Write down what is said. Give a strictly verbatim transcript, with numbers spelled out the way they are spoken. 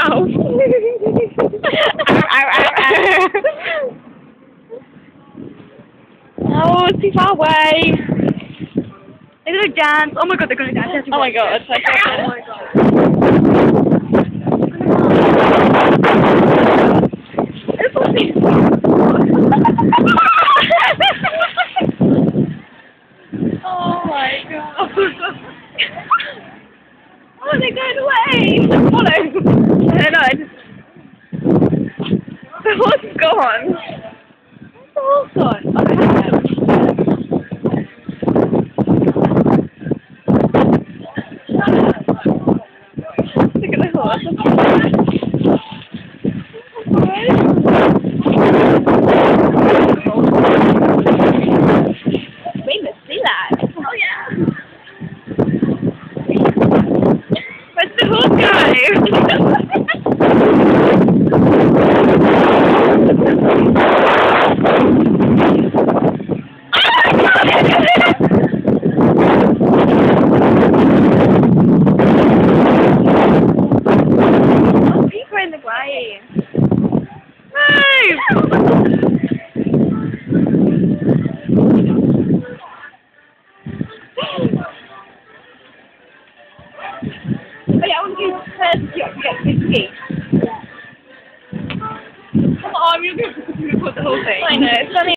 mouth. Ow, ow, ow, ow. Oh, it's too far away. They're gonna dance. Oh my god, they're gonna dance. Oh my god. It's like, Oh my god. This will be Oh my god. Oh, they're going away. Follow. I don't know. I just... The horse is gone. Where's the horse gone? Okay. Look at the horse. Weymouth, see that? Oh yeah. Where's the horse go? Oh, people are in the way. Oh yeah, I want to do first job to get fifty. Come on, you're going to put the whole thing. I know, it's funny.